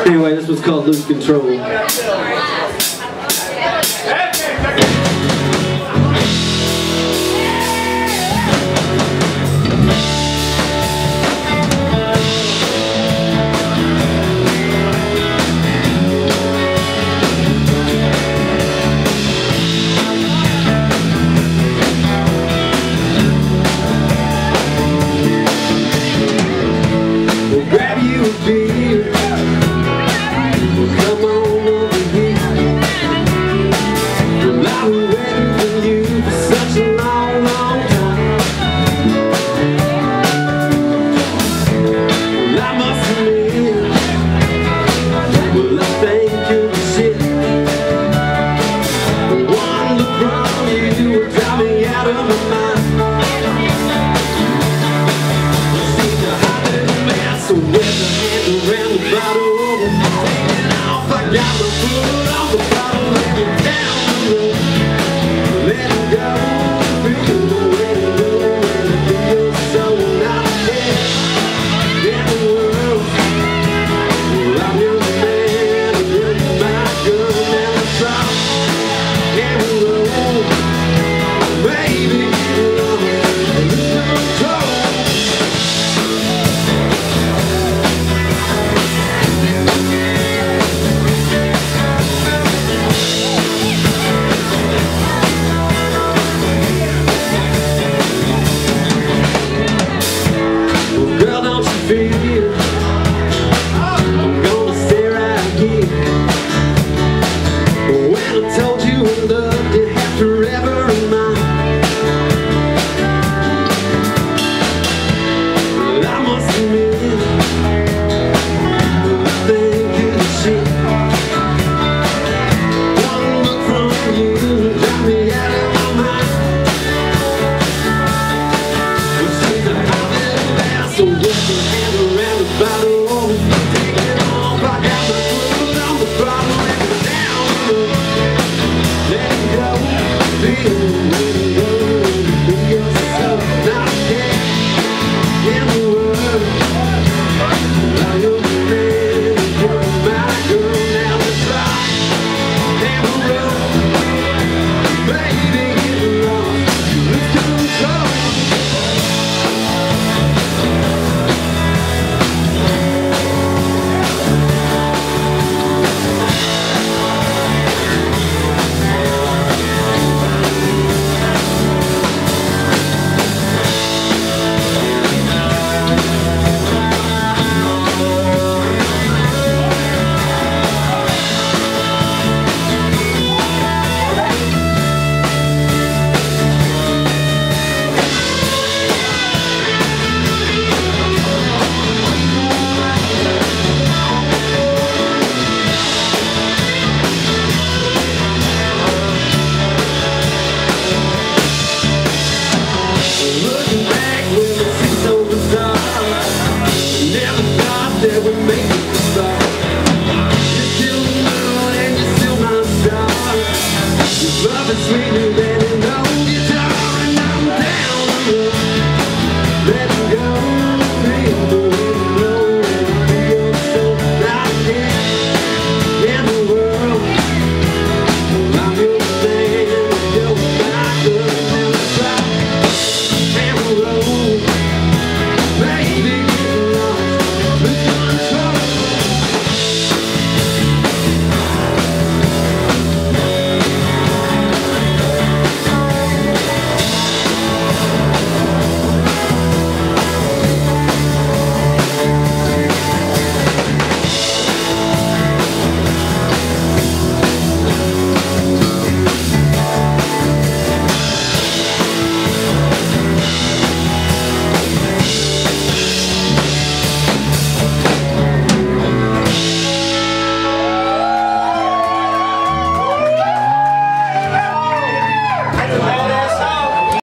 Anyway, this was called Lose Control. Grab you a beer. Come on over here. Well, I've been waiting for you for such a long, long time. Well, I must admit, well, I think you're the shit. One look from you would drive me out of my mind. So with the hand around the bottle, taking off, I got my foot on the bottle, let it down the road, let it go, feel the way to go, and it feels so not dead in the world. Well, I'm your man, and you're my girl, and let's rock and roll, baby, lose control. Feel I'm gonna say right again. When I told you I loved you, have forever in mind. But I must admit, I think you're the shit. One look from you drive me out of my mind. Well, she's a hot little ass, so what the around the bottle, taking off, I got my foot on the throttle, let it down the road, let it go, feel so not dead in the world. I'm your man, you're my girl, now let's rock and roll, baby, get lost, lose control. Looking back when it's so bizarre, never thought that we'd make it this far. You're still the moon and you're still my star. Your love is sweet.